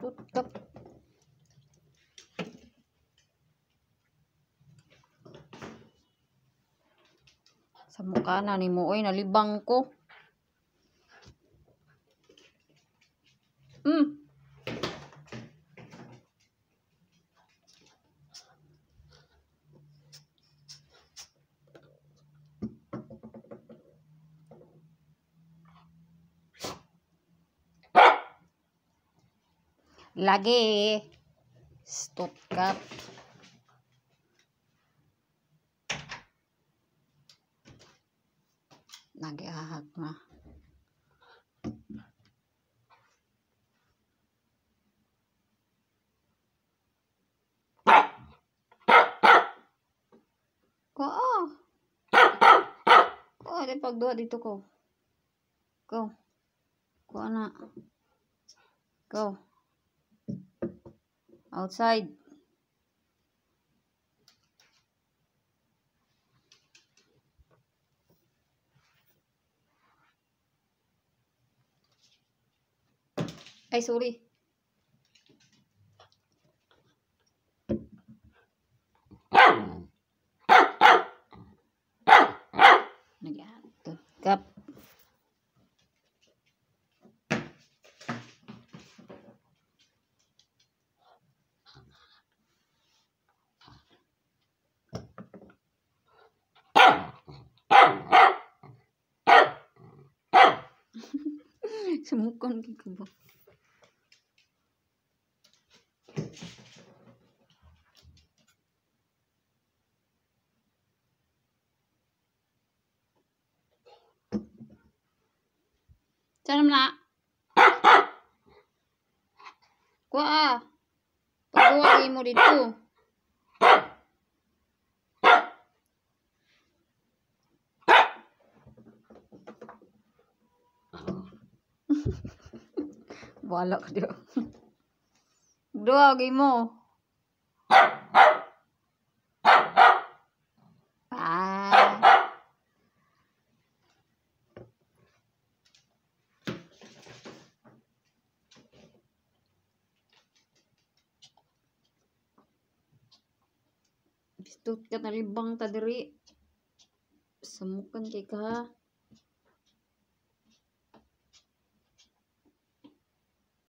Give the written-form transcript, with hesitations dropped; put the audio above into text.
Tutkap. Sa mukha na ni mo, oy, nalibang ko. Lagi. Tutkap. Nagihahak na. Ko. Ko, di pagduha dito ko. Go. Ko na. Go. Outside. Ay, sorry. Tutkap. Sumukan ko ba? Sana na. Kuha. Pagduwa mo dito. Wala ka diyo. Dua mo. Bistot ka na libang ta diri. Samukan kay ka.